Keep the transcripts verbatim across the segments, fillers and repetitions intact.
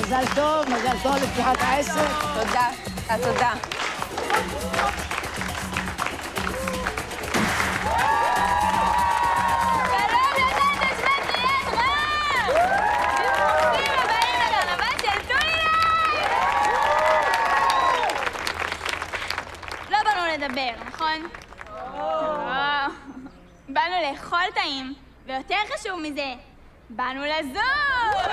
מזל טוב, מזל טוב לפתיחת העסק. תודה, תודה. לדבר, נכון? באנו לאכול טעים, ויותר חשוב מזה, באנו לזוז!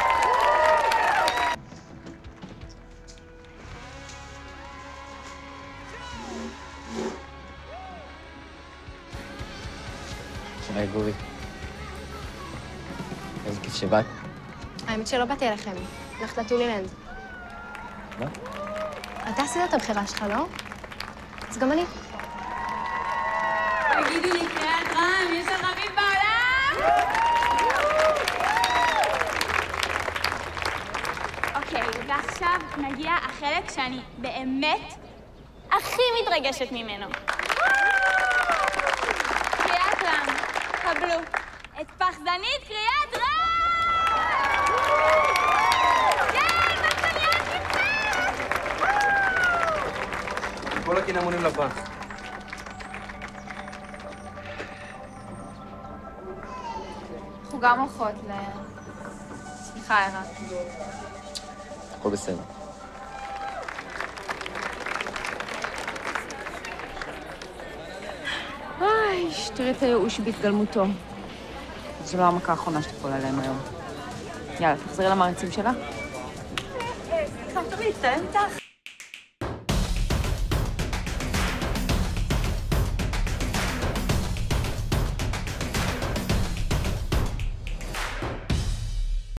היי גורי. איזה כיף שבאת. האמת שלא באתי אליכם, הלכת לטולילנד. מה? אתה עשית את הבחירה שלך, לא? אז גם אני. תגידו לי, קריאת רעם, יש ערבים בעולם? אוקיי, ועכשיו נגיע החלק שאני באמת הכי מתרגשת ממנו. קריאת רעם, קבלו את פחזנית קריאת רעם! ייי, פחזניות נמצאת! כל הקינמונים לפח. אנחנו גם הולכות ל... סליחה, ערה. הכל בסדר. איי, תראי את הייאוש בהתגלמותו. זו לא המכה האחרונה שתפול עליהם היום. יאללה, תחזרי למעריצים שלה. חשוב להצטלם איתך.